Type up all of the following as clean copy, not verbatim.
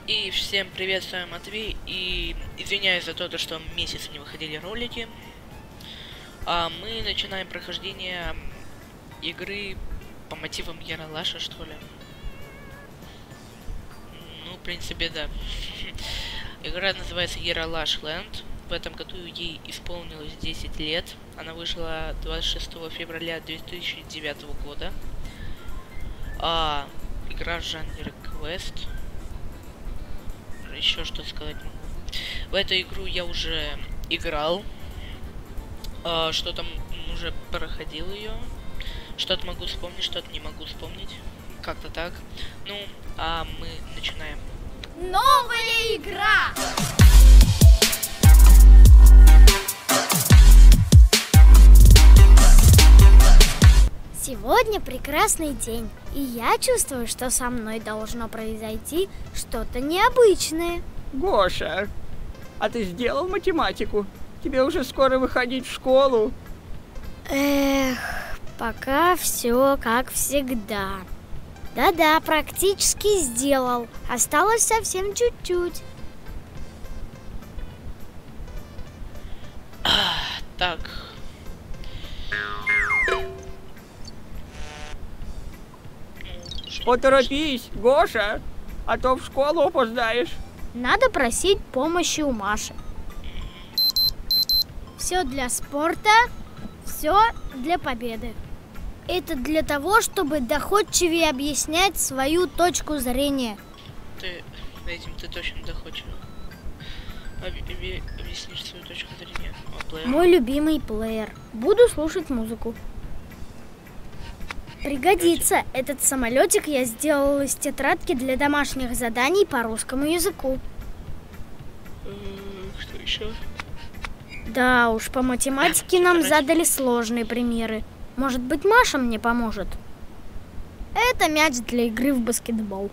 И всем привет, с вами Матвей, и извиняюсь за то, что месяц не выходили ролики. Мы начинаем прохождение игры по мотивам Яралаша, что ли. Ну, в принципе, да. Игра называется Яралаш Land. В этом году ей исполнилось 10 лет. Она вышла 26 февраля 2009 года. Игра в жанре квест. Еще что сказать могу. В эту игру я уже играл. Что-то уже проходил ее. Что-то могу вспомнить, что-то не могу вспомнить. Как-то так. Ну, мы начинаем. Новая игра! Сегодня прекрасный день, и я чувствую, что со мной должно произойти что-то необычное. Гоша, а ты сделал математику? Тебе уже скоро выходить в школу. Эх, пока все как всегда. Да-да, практически сделал. Осталось совсем чуть-чуть. Так. Поторопись, Гоша, а то в школу опоздаешь. Надо просить помощи у Маши. Все для спорта, все для победы. Это для того, чтобы доходчивее объяснять свою точку зрения. Ты этим ты точно доходишь. Объяснишь свою точку зрения. Мой любимый плеер. Буду слушать музыку. Пригодится. Этот самолетик я сделала из тетрадки для домашних заданий по русскому языку. Что еще? Да уж, по математике нам задали сложные примеры. Может быть, Маша мне поможет? Это мяч для игры в баскетбол.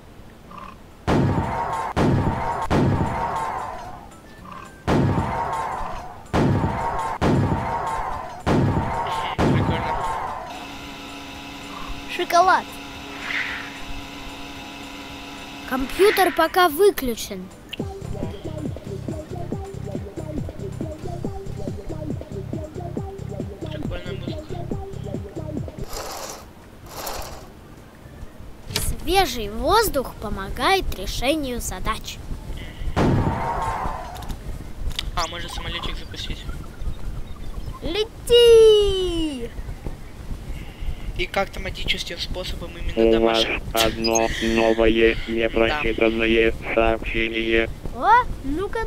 Прикольно. Шоколад. Компьютер пока выключен. Прикольная музыка. Свежий воздух помогает решению задач. Может самолетик запустить. Лети! И как автоматическим способом именно домашним. Одно новое непрочитанное сообщение. О, ну-ка.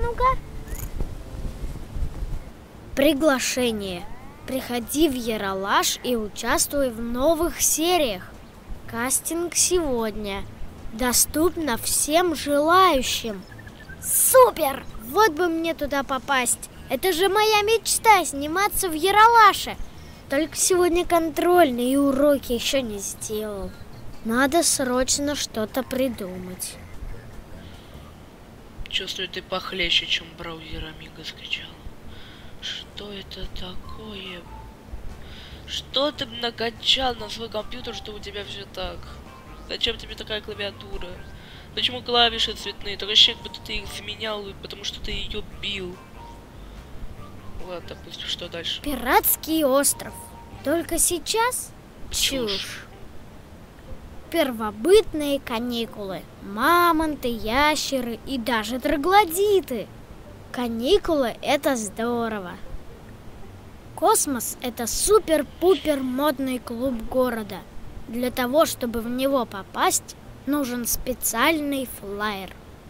Приглашение. Приходи в Яралаш и участвуй в новых сериях. Кастинг сегодня. Доступно всем желающим. Супер! Вот бы мне туда попасть. Это же моя мечта — сниматься в Яралаше. Только сегодня контрольные и уроки еще не сделал. Надо срочно что-то придумать. Чувствую, ты похлеще, чем браузер Амиго скачал. Что это такое? Что ты накачал на свой компьютер, что у тебя все так? Зачем тебе такая клавиатура? Почему клавиши цветные? Так вообще, как будто ты их заменял, потому что ты ее бил. Ладно, допустим, что дальше? Пиратский остров. Только сейчас чушь. Первобытные каникулы. Мамонты, ящеры и даже троглодиты. Каникулы — это здорово. Космос — это супер-пупер модный клуб города. Для того, чтобы в него попасть, нужен специальный флаер.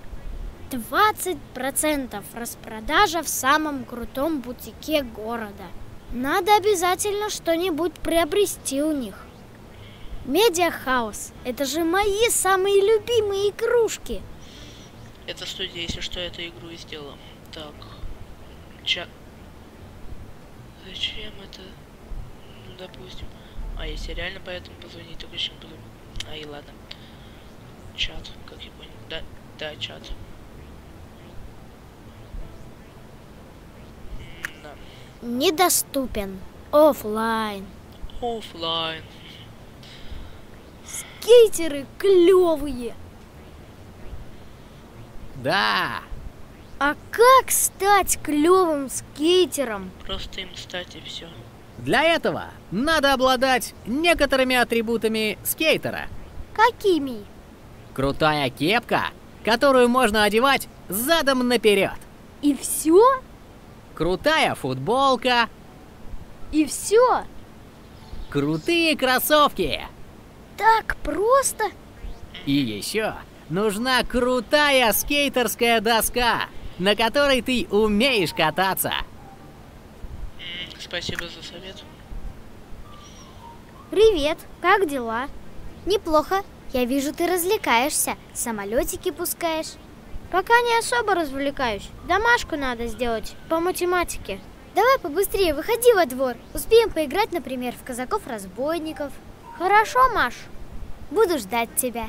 20% распродажа в самом крутом бутике города. Надо обязательно что-нибудь приобрести у них. Медиахаус — это же мои самые любимые игрушки. Это студия, если что, эту игру и сделала. Так. Зачем это? Ну, допустим. Если реально поэтому позвонить, то конечно буду. И ладно. Чат, как я понял. Да, чат. Да. Недоступен. Оффлайн. Оффлайн. Скейтеры клевые. Да. А как стать клевым скейтером? Просто им стать и все. Для этого надо обладать некоторыми атрибутами скейтера. Какими? Крутая кепка, которую можно одевать задом наперед. И все? Крутая футболка. И все? Крутые кроссовки. Так просто? И еще нужна крутая скейтерская доска, на которой ты умеешь кататься. Спасибо за совет. Привет, как дела? Неплохо. Я вижу, ты развлекаешься, самолетики пускаешь. Пока не особо развлекаюсь. Домашку надо сделать по математике. Давай побыстрее, выходи во двор. Успеем поиграть, например, в казаков-разбойников. Хорошо, Маш? Буду ждать тебя.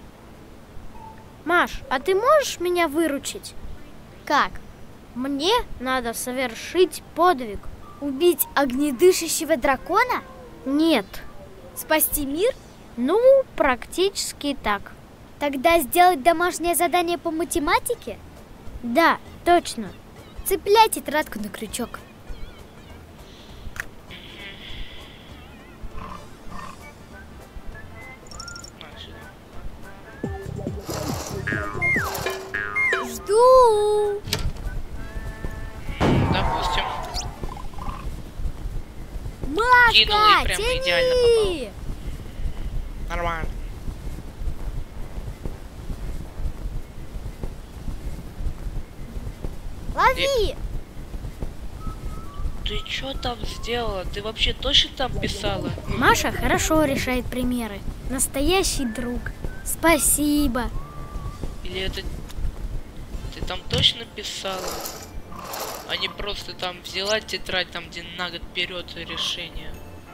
Маш, а ты можешь меня выручить? Как? Мне надо совершить подвиг. Убить огнедышащего дракона? Нет. Спасти мир? Ну, практически так. Тогда сделать домашнее задание по математике? Да, точно. Цепляй тетрадку на крючок. Жду. Допустим. Кинул и Машка, прям тяни! идеально Нормально. Лови! Ты что там сделала? Ты вообще точно там писала? Маша хорошо решает примеры. Настоящий друг. Спасибо. Или это... Ты там точно писала? А не просто там взяла тетрадь, там где на год вперед решение.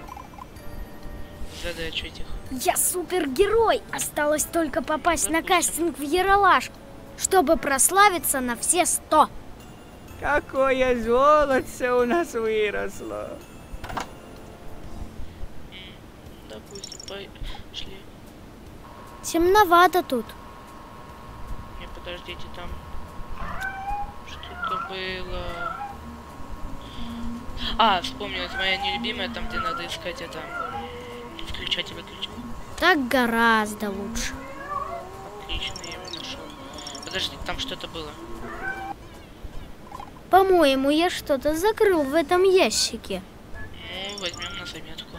Задач этих. Я супергерой. Осталось только попасть на кастинг в Ералаш, чтобы прославиться на все 100. Какое золотце у нас выросло. Допустим, пошли. Темновато тут. Не, подождите, там что-то было. А, вспомнилась моя нелюбимая, там где надо искать это. Включать и выключать. Так гораздо лучше. Отлично, я его нашел. Подожди, там что-то было. По-моему, я что-то закрыл в этом ящике. Ну, возьмем на заметку.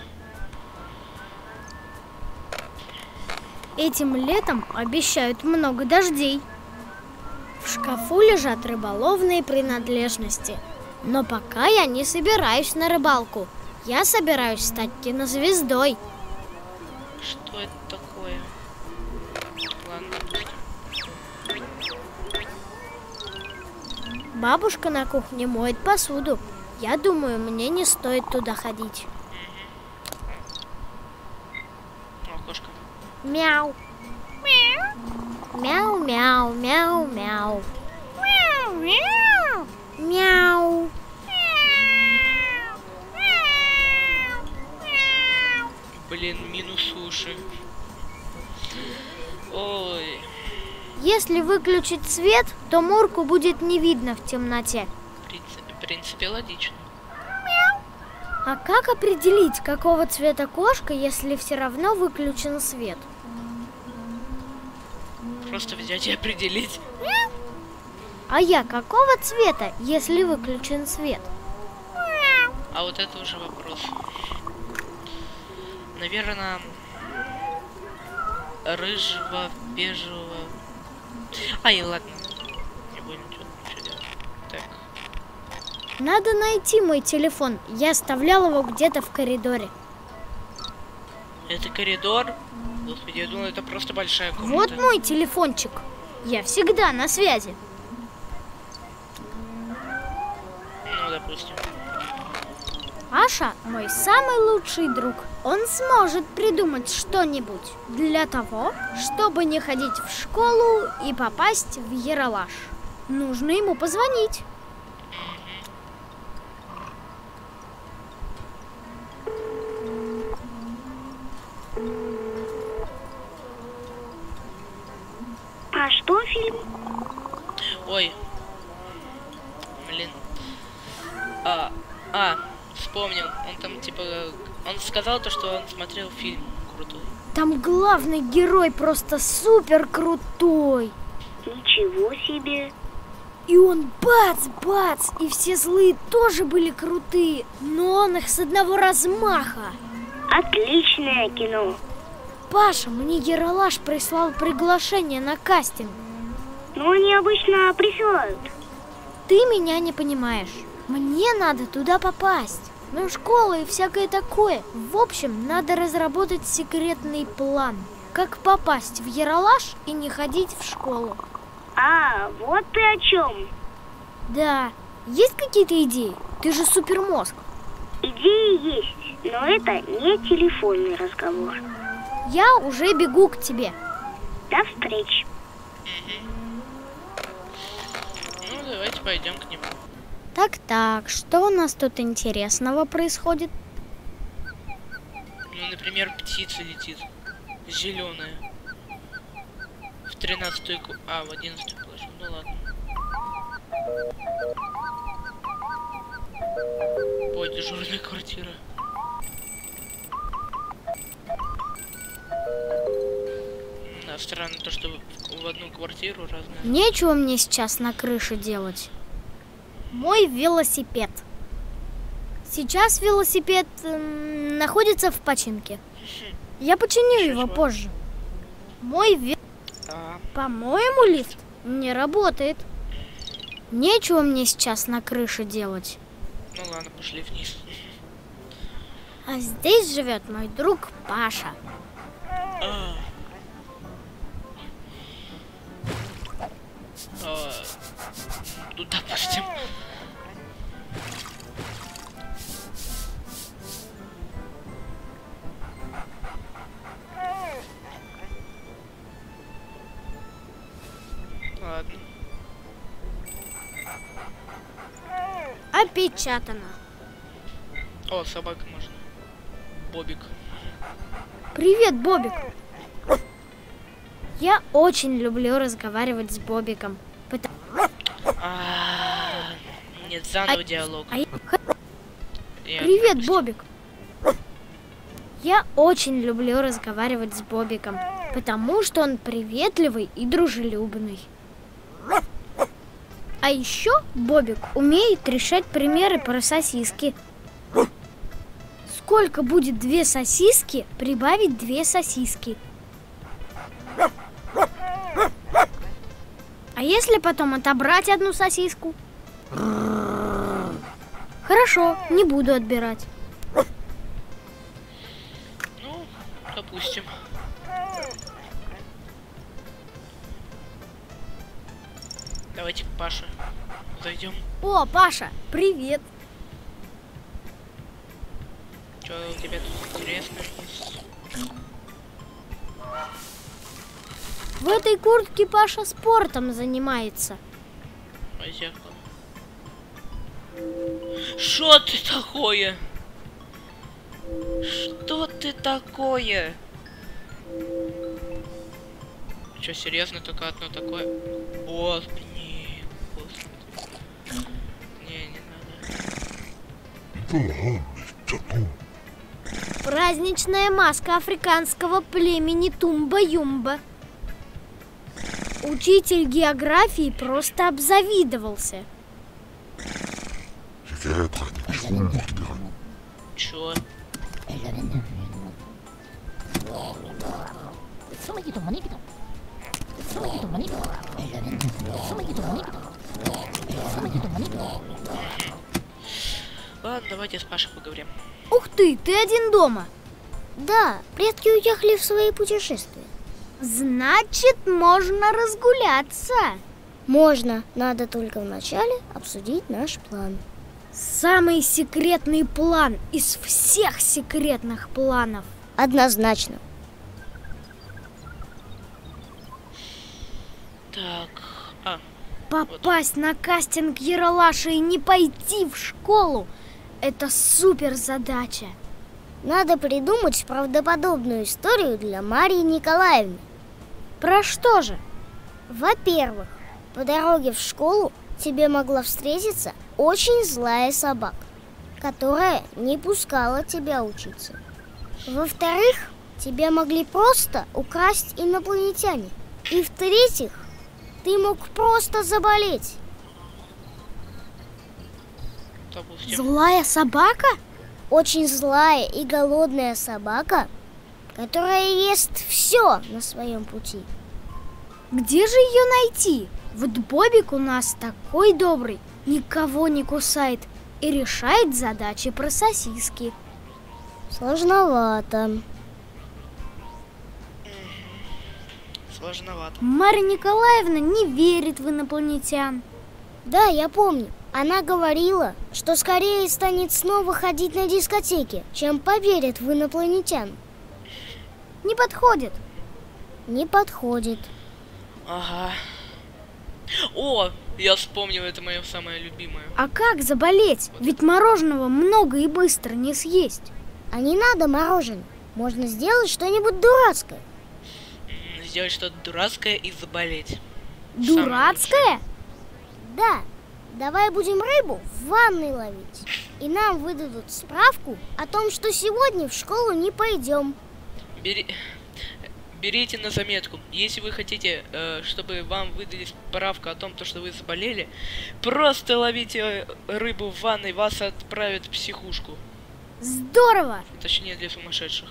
Этим летом обещают много дождей. В шкафу лежат рыболовные принадлежности. Но пока я не собираюсь на рыбалку. Я собираюсь стать кинозвездой. Что это такое? Ладно, допустим. Бабушка на кухне моет посуду. Я думаю, мне не стоит туда ходить. О, кошка. Мяу. Мяу, мяу, мяу, мяу. Мяу. Мяу. Блин, минус уши. Ой. Если выключить свет, то Мурку будет не видно в темноте. В принципе, логично. А как определить, какого цвета кошка, если все равно выключен свет? Просто взять и определить. А я какого цвета, если выключен свет? А вот это уже вопрос. Наверное, рыжего, бежевого. Ай, ладно. Не будем ничего делать. Так. Надо найти мой телефон. Я оставлял его где-то в коридоре. Это коридор? Господи, я думал, это просто большая комната. Вот мой телефончик. Я всегда на связи. Ну, допустим. Аша мой самый лучший друг. Он сможет придумать что-нибудь для того, чтобы не ходить в школу и попасть в Ералаш. Нужно ему позвонить. А что фильм? Ой. Блин. Вспомнил. Он там типа... Он сказал то, что он смотрел фильм крутой. Там главный герой просто супер крутой. Ничего себе. И он бац-бац, и все злые тоже были крутые, но он их с одного размаха. Отличное кино. Паша, мне Ералаш прислал приглашение на кастинг. Но они обычно присылают. Ты меня не понимаешь. Мне надо туда попасть. Ну, школа и всякое такое. В общем, надо разработать секретный план. Как попасть в Ералаш и не ходить в школу. А, вот ты о чем. Да. Есть какие-то идеи? Ты же супермозг. Идеи есть, но это не телефонный разговор. Я уже бегу к тебе. До встречи. Ну, давайте пойдем к нему. Так, что у нас тут интересного происходит? Ну, например, птица летит. Зеленая. В 13-й... в 11-й классе. Ну ладно. Ой, дежурная квартира. Да, странно то, что в одну квартиру разные. Нечего мне сейчас на крыше делать. Мой велосипед. Сейчас велосипед находится в починке. Я починю его позже. Мой По-моему, лифт не работает. Нечего мне сейчас на крыше делать. Ну ладно, пошли вниз. А здесь живет мой друг Паша. Тут, допустим. Ладно. Опечатано. О, собака можно. Бобик. Привет, Бобик. Я очень люблю разговаривать с Бобиком. Нет, заново диалог. Привет, Бобик. Я очень люблю разговаривать с Бобиком, потому что он приветливый и дружелюбный. А еще Бобик умеет решать примеры про сосиски. Сколько будет 2 сосиски прибавить 2 сосиски? А если потом отобрать 1 сосиску? Хорошо, не буду отбирать. Ну, допустим. Давайте к Паше зайдем. О, Паша, привет. Что у тебя тут интересно? В этой куртке Паша спортом занимается. А зеркало? Что ты такое? Что ты такое? Что, серьезно, только одно такое? Господи, не, господи. Не надо. Праздничная маска африканского племени Тумба-Юмба. Учитель географии просто обзавидовался. Чё? Ладно, давайте с Пашей поговорим. Ух ты один дома. Да, предки уехали в свои путешествия. Значит, можно разгуляться. Можно, надо только вначале обсудить наш план. Самый секретный план из всех секретных планов. Однозначно. Так, Попасть на кастинг Ералаша и не пойти в школу – это супер задача. Надо придумать правдоподобную историю для Марии Николаевны. Про что же? Во-первых, по дороге в школу тебе могла встретиться очень злая собака, которая не пускала тебя учиться. Во-вторых, тебя могли просто украсть инопланетяне. И в-третьих, ты мог просто заболеть. Допустим. Злая собака? Очень злая и голодная собака, которая ест все на своем пути. Где же ее найти? Вот Бобик у нас такой добрый, никого не кусает и решает задачи про сосиски. Сложновато. Сложновато. Марья Николаевна не верит в инопланетян. Да, я помню. Она говорила, что скорее станет снова ходить на дискотеки, чем поверит в инопланетян. Не подходит. Не подходит. Ага. О, я вспомнил, это мое самое любимое. А как заболеть? Ведь мороженого много и быстро не съесть. А не надо мороженое. Можно сделать что-нибудь дурацкое. Сделать что-то дурацкое и заболеть. Дурацкое? Да. Давай будем рыбу в ванной ловить. И нам выдадут справку о том, что сегодня в школу не пойдем. Берите на заметку. Если вы хотите, чтобы вам выдали справку о том, что вы заболели, просто ловите рыбу в ванной, вас отправят в психушку. Здорово! Точнее, для сумасшедших.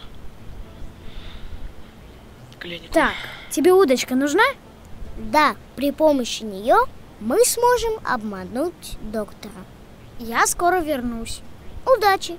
Клинику. Так, тебе удочка нужна? Да, при помощи нее мы сможем обмануть доктора. Я скоро вернусь. Удачи!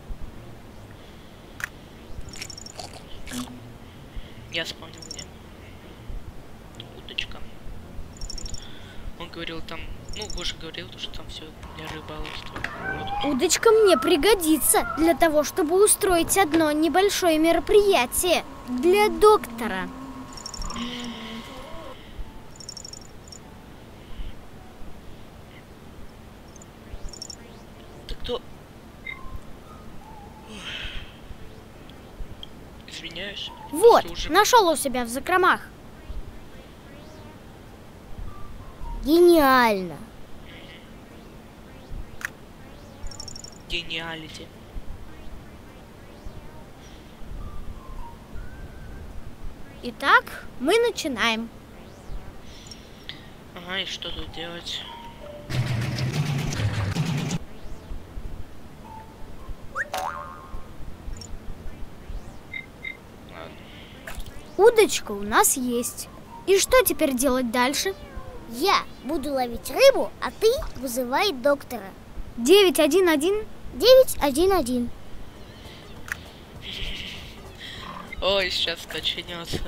Я вспомнил, где удочка. Он говорил там, Гоша говорил, что там все для рыболовства. Вот. Удочка мне пригодится для того, чтобы устроить одно небольшое мероприятие для доктора. Ты кто? Извиняюсь. Вот, Просто уже... нашел у себя в закромах. Гениально. Гениалити. Итак, мы начинаем. Ага, и что тут делать? Удочка у нас есть. И что теперь делать дальше? Я буду ловить рыбу, а ты вызывай доктора. 911. 911. Ой, сейчас начнется.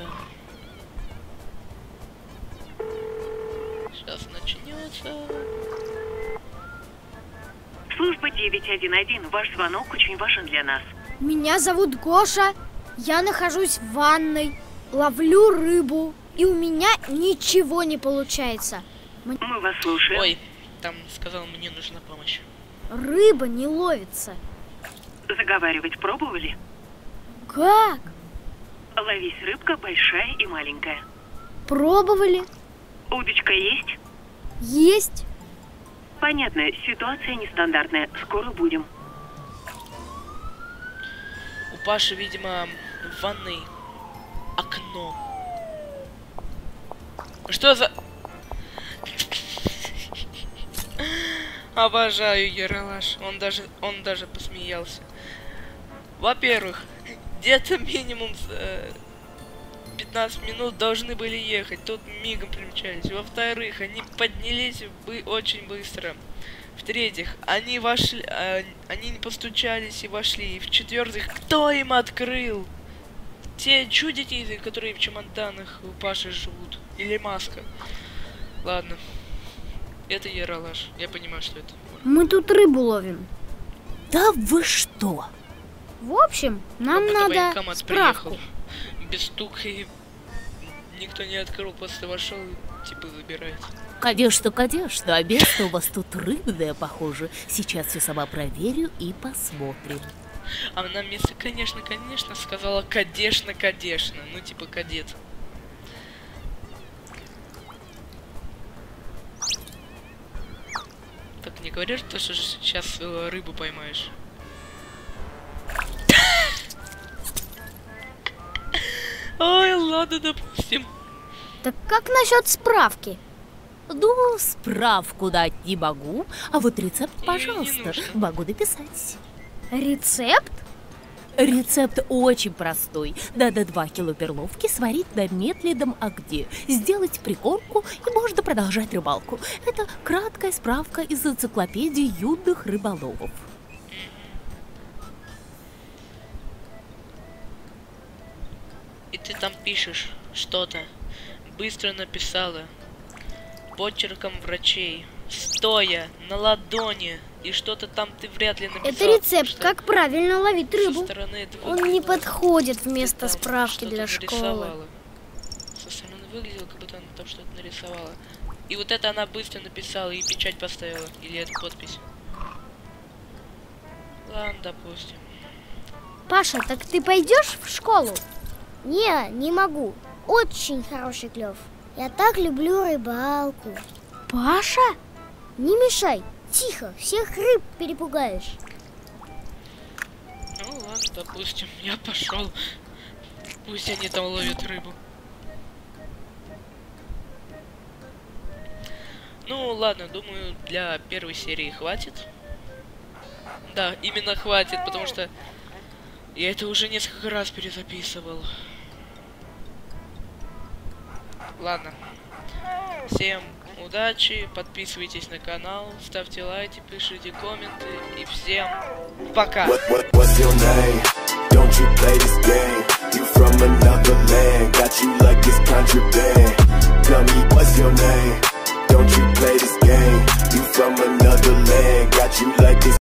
Сейчас начнется. Служба 911. Ваш звонок очень важен для нас. Меня зовут Гоша. Я нахожусь в ванной, ловлю рыбу, и у меня ничего не получается. Мы вас слушаем. Ой, там сказал, мне нужна помощь. Рыба не ловится. Заговаривать пробовали? Как? Ловись рыбка большая и маленькая. Пробовали? Удочка есть? Есть. Понятно, ситуация нестандартная. Скоро будем. У Паши, видимо, в ванной окно. Что за... Обожаю Ералаш. Он даже посмеялся. Во-первых, где-то минимум 15 минут должны были ехать. Тут мигом примчались. Во-вторых, они поднялись очень быстро. В-третьих, они вошли, они не постучались и вошли. И в-четвертых, кто им открыл? Те чудики, которые в чемоданах у Паши живут. Или Маска. Ладно. Это Ералаш. Я понимаю, что это. Мы тут рыбу ловим. Да вы что? В общем, нам Как будто надо военкомат справку. приехал. Без стука и никто не открыл, просто вошел и типа забирает. Конечно, конечно, а место у вас тут рыбное, похоже. Сейчас все сама проверю и посмотрим. А на место, конечно, сказала конечно. Ну, типа кадет. говоришь, что сейчас рыбу поймаешь. Ой, ладно, допустим. Так как насчет справки? Ну, справку дать не могу, а вот рецепт, Не пожалуйста, нужно. могу написать. Рецепт? Рецепт очень простой. Надо 2 кило перловки сварить на медленном огне, сделать прикормку и можно продолжать рыбалку. Это краткая справка из энциклопедии юных рыболовов. И ты там пишешь что-то. Быстро написала. Почерком врачей. Стоя, на ладони. И что-то там ты вряд ли написал. Это рецепт, что как правильно ловить со рыбу. стороны это Он не выглядело, подходит ты вместо там справки что-то для школы. нарисовала. Со стороны выглядело, как будто она там что-то нарисовала. И вот это она быстро написала и печать поставила. Или это подпись. Ладно, допустим. Паша, так ты пойдешь в школу? Не могу. Очень хороший клев. Я так люблю рыбалку. Паша? Не мешай. Тихо, всех рыб перепугаешь. Ну ладно, допустим. Я пошел. Пусть они там ловят рыбу. Ну ладно, думаю, для первой серии хватит. Да, именно хватит, потому что я это уже несколько раз перезаписывал. Ладно. Всем удачи, подписывайтесь на канал, ставьте лайки, пишите комменты и всем пока! What's your name? Don't you play this game? You from another land, got you like it's contraband. Tell me what's your name? Don't you play this game? You from another land, got you like it's